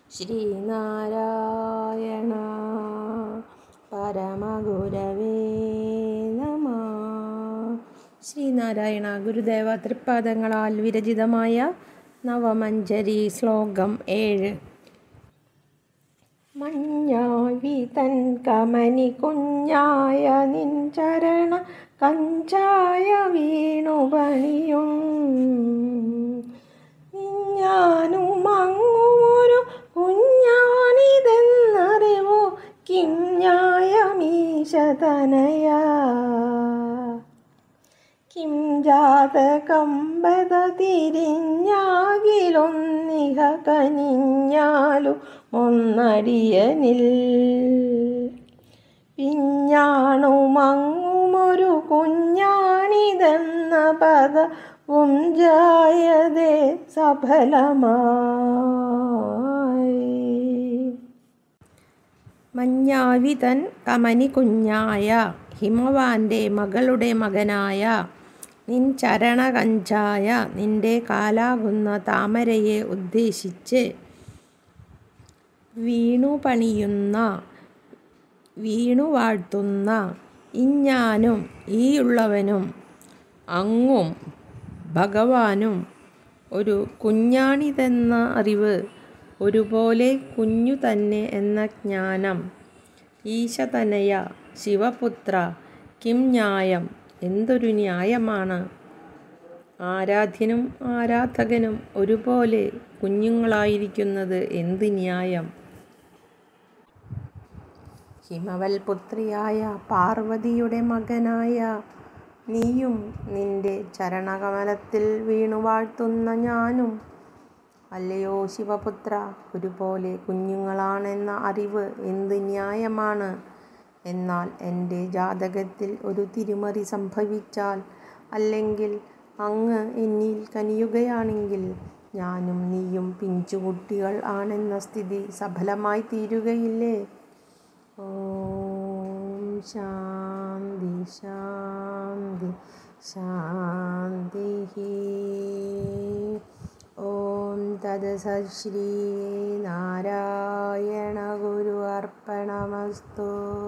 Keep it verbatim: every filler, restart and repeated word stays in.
ശ്രീനാരായണ പരമഗുരവേ നമഃ. ശ്രീനാരായണ ഗുരുദേവ തൃപ്പാദങ്ങളാൽ വിരചിതമായ നവമഞ്ജരി ശ്ലോകം ഏഴ്. മഞ്ഞാവി തൻ കമനി കുഞ്ഞായ നിൻ ചരണ കഞ്ചായ വീണുപണിയും ഞാനുമങ്ങുമൊരു കുഞ്ഞാണിതെന്നറിവു കിം ന്യായമീശതനയ കിം ജാതകമ്പത തിരിഞ്ഞാകിലൊന്നിഹ കനിഞ്ഞാലു ഒന്നടിയനിൽ പിഞ്ഞാണുമങ്ങുമൊരു കുഞ്ഞാണിതെന്ന പദവും ജായതേ സഫലമായി. മഞ്ഞാവി തൻ കമനി കുഞ്ഞായ ഹിമവാന്റെ മകളുടെ മകനായ നിൻ ചരണകഞ്ചായ നിന്റെ കാലാകുന്ന താമരയെ ഉദ്ദേശിച്ച് വീണുപണിയുന്ന വീണുവാഴ്ത്തുന്ന ഇഞ്ഞാനും ഈയുള്ളവനും അങ്ങും ഭഗവാനും ഒരു കുഞ്ഞാണിതെന്ന അറിവ് ഒരുപോലെ കുഞ്ഞു തന്നെ എന്ന ജ്ഞാനം ഈശതനയ ശിവപുത്ര കിം ന്യായം എന്തൊരു ന്യായമാണ്. ആരാധ്യനും ആരാധകനും ഒരുപോലെ കുഞ്ഞുങ്ങളായിരിക്കുന്നത് എന്ത് ന്യായം. ഹിമവൽപുത്രിയായ പാർവതിയുടെ മകനായ നീയും നിന്റെ ചരണകമലത്തിൽ വീണുവാഴ്ത്തുന്ന ഞാനും അല്ലയോ ശിവപുത്ര ഒരുപോലെ കുഞ്ഞുങ്ങളാണെന്ന അറിവ് എന്ത് ന്യായമാണ്. എന്നാൽ എൻ്റെ ജാതകത്തിൽ ഒരു തിരിമറി സംഭവിച്ചാൽ, അല്ലെങ്കിൽ അങ്ങ് എന്നിൽ കനിയുകയാണെങ്കിൽ ഞാനും നീയും പിഞ്ചുകുട്ടികൾ ആണെന്ന സ്ഥിതി സഫലമായി തീരുകയില്ലേ. ഓം ശാന്തി ശാന്തി ശാന്തി. ഓം തത്സത്. ശ്രീ നാരായണ ഗുരു അർപ്പണമസ്തു.